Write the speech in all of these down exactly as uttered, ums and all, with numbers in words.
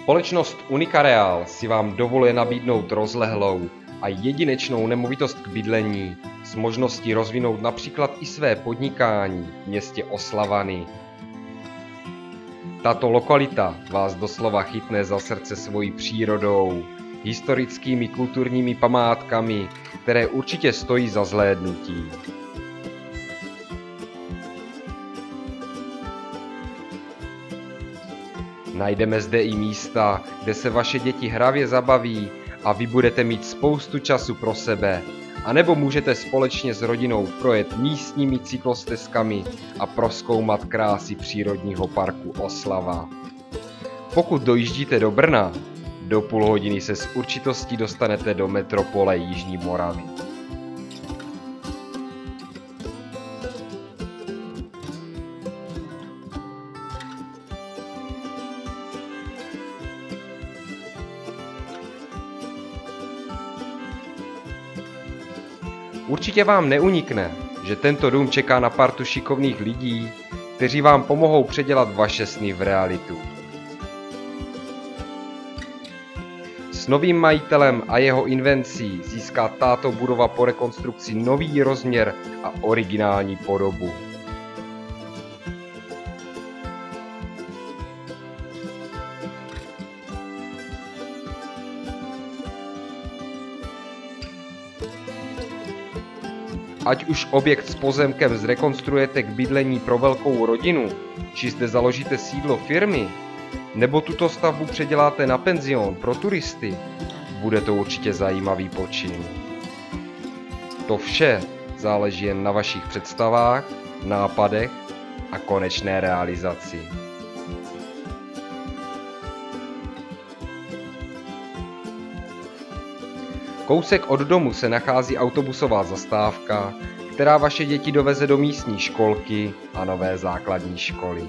Společnost Unica Real si vám dovoluje nabídnout rozlehlou a jedinečnou nemovitost k bydlení s možností rozvinout například i své podnikání v městě Oslavany. Tato lokalita vás doslova chytne za srdce svojí přírodou, historickými kulturními památkami, které určitě stojí za zhlédnutí. Najdeme zde i místa, kde se vaše děti hravě zabaví a vy budete mít spoustu času pro sebe, anebo můžete společně s rodinou projet místními cyklostezkami a prozkoumat krásy přírodního parku Oslava. Pokud dojíždíte do Brna, do půl hodiny se s určitostí dostanete do metropole Jižní Moravy. Určitě vám neunikne, že tento dům čeká na partu šikovných lidí, kteří vám pomohou předělat vaše sny v realitu. S novým majitelem a jeho invencí získá tato budova po rekonstrukci nový rozměr a originální podobu. Ať už objekt s pozemkem zrekonstruujete k bydlení pro velkou rodinu, či zde založíte sídlo firmy, nebo tuto stavbu předěláte na penzion pro turisty, bude to určitě zajímavý počin. To vše záleží jen na vašich představách, nápadech a konečné realizaci. Kousek od domu se nachází autobusová zastávka, která vaše děti doveze do místní školky a nové základní školy.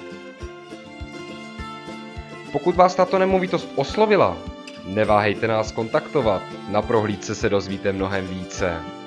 Pokud vás tato nemovitost oslovila, neváhejte nás kontaktovat, na prohlídce se dozvíte mnohem více.